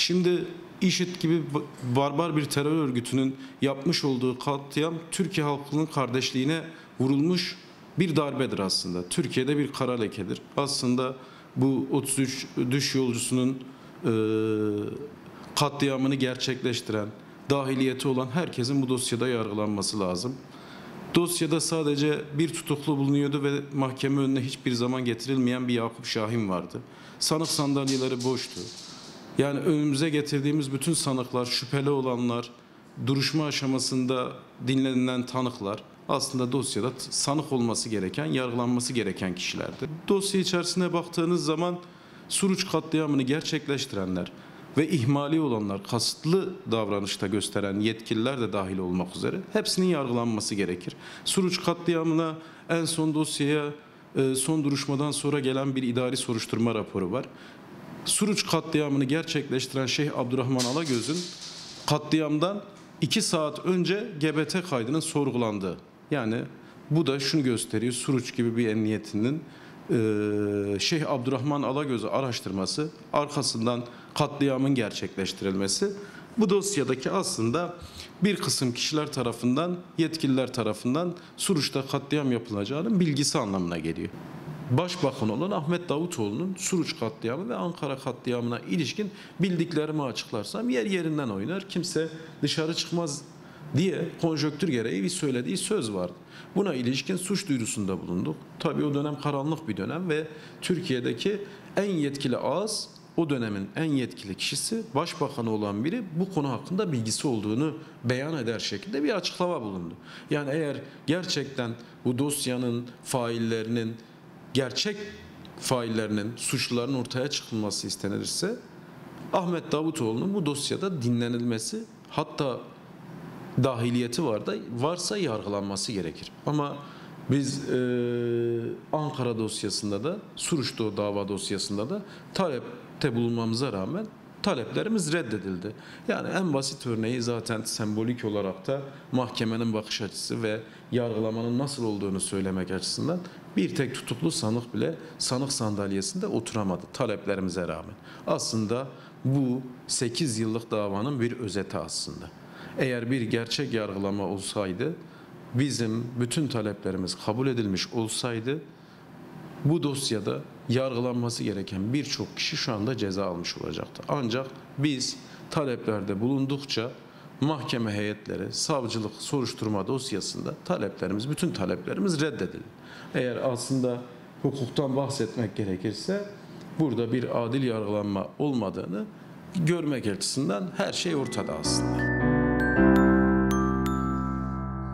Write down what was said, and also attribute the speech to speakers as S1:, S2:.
S1: Şimdi IŞİD gibi barbar bir terör örgütünün yapmış olduğu katliam Türkiye halkının kardeşliğine vurulmuş bir darbedir aslında. Türkiye'de bir kara lekedir. Aslında bu 33 düş yolcusunun katliamını gerçekleştiren, dahiliyeti olan herkesin bu dosyada yargılanması lazım. Dosyada sadece bir tutuklu bulunuyordu ve mahkeme önüne hiçbir zaman getirilmeyen bir Yakup Şahin vardı. Sanık sandalyeleri boştu. Yani önümüze getirdiğimiz bütün sanıklar, şüpheli olanlar, duruşma aşamasında dinlenilen tanıklar aslında dosyada sanık olması gereken, yargılanması gereken kişilerdi. Dosya içerisine baktığınız zaman Suruç katliamını gerçekleştirenler ve ihmali olanlar, kasıtlı davranışta gösteren yetkililer de dahil olmak üzere hepsinin yargılanması gerekir. Suruç katliamına en son dosyaya son duruşmadan sonra gelen bir idari soruşturma raporu var. Suruç katliamını gerçekleştiren Şeyh Abdurrahman Alagöz'ün katliamdan 2 saat önce GBT kaydının sorgulandığı. Yani bu da şunu gösteriyor: Suruç gibi bir emniyetinin Şeyh Abdurrahman Alagöz'ü araştırması, arkasından katliamın gerçekleştirilmesi bu dosyadaki aslında bir kısım kişiler tarafından, yetkililer tarafından Suruç'ta katliam yapılacağının bilgisi anlamına geliyor. Başbakan olan Ahmet Davutoğlu'nun Suruç katliamı ve Ankara katliamına ilişkin bildiklerimi açıklarsam yer yerinden oynar. Kimse dışarı çıkmaz diye konjonktür gereği bir söylediği söz vardı. Buna ilişkin suç duyurusunda bulunduk. Tabii o dönem karanlık bir dönem ve Türkiye'deki en yetkili ağız, o dönemin en yetkili kişisi, başbakanı olan biri bu konu hakkında bilgisi olduğunu beyan eder şekilde bir açıklama bulundu. Yani eğer gerçekten bu dosyanın faillerinin, gerçek faillerinin, suçluların ortaya çıkılması istenirse Ahmet Davutoğlu'nun bu dosyada dinlenilmesi, hatta dahiliyeti varsa yargılanması gerekir. Ama biz Ankara dosyasında da, Suruç'ta dava dosyasında da talepte bulunmamıza rağmen taleplerimiz reddedildi. Yani en basit örneği zaten sembolik olarak da mahkemenin bakış açısı ve yargılamanın nasıl olduğunu söylemek açısından bir tek tutuklu sanık bile sanık sandalyesinde oturamadı taleplerimize rağmen. Aslında bu 8 yıllık davanın bir özeti aslında. Eğer bir gerçek yargılama olsaydı, bizim bütün taleplerimiz kabul edilmiş olsaydı, bu dosyada yargılanması gereken birçok kişi şu anda ceza almış olacaktı. Ancak biz taleplerde bulundukça mahkeme heyetleri, savcılık soruşturma dosyasında bütün taleplerimiz reddedildi. Eğer aslında hukuktan bahsetmek gerekirse burada bir adil yargılanma olmadığını görmek açısından her şey ortada aslında.